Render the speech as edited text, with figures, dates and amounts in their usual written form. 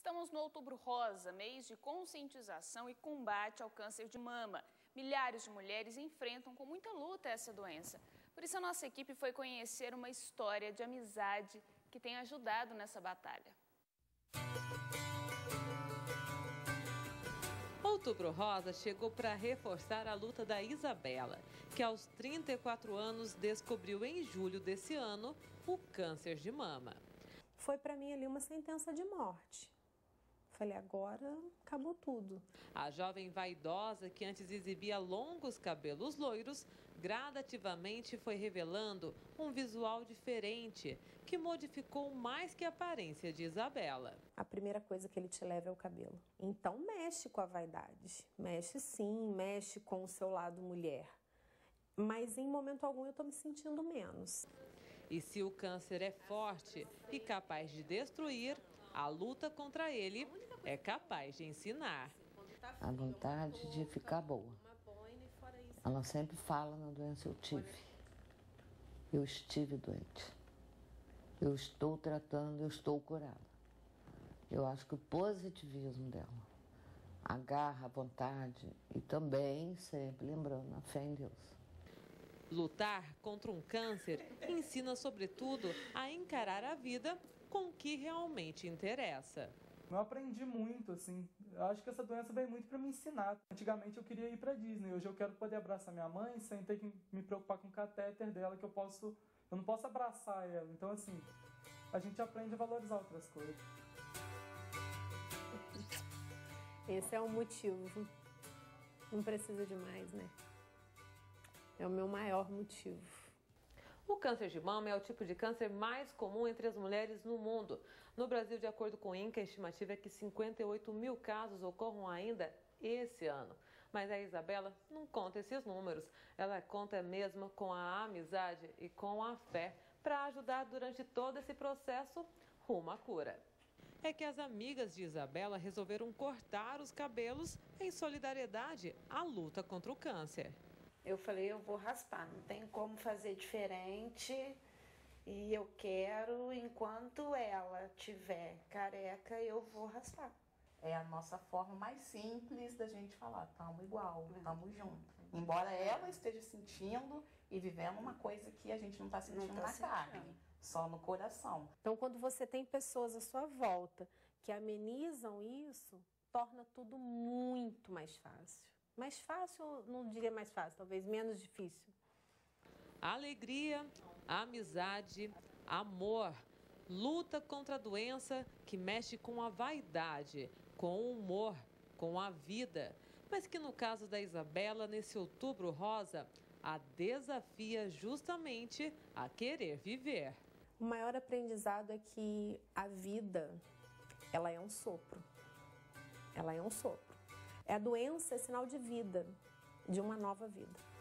Estamos no Outubro Rosa, mês de conscientização e combate ao câncer de mama. Milhares de mulheres enfrentam com muita luta essa doença. Por isso a nossa equipe foi conhecer uma história de amizade que tem ajudado nessa batalha. Outubro Rosa chegou para reforçar a luta da Isabela, que aos 34 anos descobriu em julho desse ano o câncer de mama. Foi para mim ali uma sentença de morte. Falei, agora acabou tudo. A jovem vaidosa, que antes exibia longos cabelos loiros, gradativamente foi revelando um visual diferente, que modificou mais que a aparência de Isabela. A primeira coisa que ele te leva é o cabelo. Então mexe com a vaidade. Mexe sim, mexe com o seu lado mulher. Mas em momento algum eu estou me sentindo menos. E se o câncer é forte e capaz de destruir, a luta contra ele é capaz de ensinar. A vontade de ficar boa. Ela sempre fala na doença eu tive. Eu estive doente. Eu estou tratando, eu estou curada. Eu acho que o positivismo dela, a garra, a vontade e também sempre lembrando a fé em Deus. Lutar contra um câncer ensina, sobretudo, a encarar a vida com o que realmente interessa. Eu aprendi muito, assim. Eu acho que essa doença veio muito para me ensinar. Antigamente eu queria ir para Disney, hoje eu quero poder abraçar minha mãe sem ter que me preocupar com o catéter dela, que eu não posso abraçar ela. Então, assim, a gente aprende a valorizar outras coisas. Esse é o motivo. Não precisa de mais, né? É o meu maior motivo. O câncer de mama é o tipo de câncer mais comum entre as mulheres no mundo. No Brasil, de acordo com o INCA, a estimativa é que 58 mil casos ocorram ainda esse ano. Mas a Isabela não conta esses números. Ela conta mesmo com a amizade e com a fé para ajudar durante todo esse processo rumo à cura. É que as amigas de Isabela resolveram cortar os cabelos em solidariedade à luta contra o câncer. Eu falei, eu vou raspar, não tem como fazer diferente e eu quero, enquanto ela tiver careca, eu vou raspar. É a nossa forma mais simples da gente falar, estamos igual, estamos juntos. Embora ela esteja sentindo e vivendo uma coisa que a gente não está sentindo na carne, só no coração. Então, quando você tem pessoas à sua volta que amenizam isso, torna tudo muito mais fácil. Mais fácil, não diria mais fácil, talvez menos difícil. Alegria, amizade, amor. Luta contra a doença que mexe com a vaidade, com o humor, com a vida. Mas que no caso da Isabela, nesse Outubro Rosa, a desafia justamente a querer viver. O maior aprendizado é que a vida, ela é um sopro. Ela é um sopro. A doença é sinal de vida, de uma nova vida.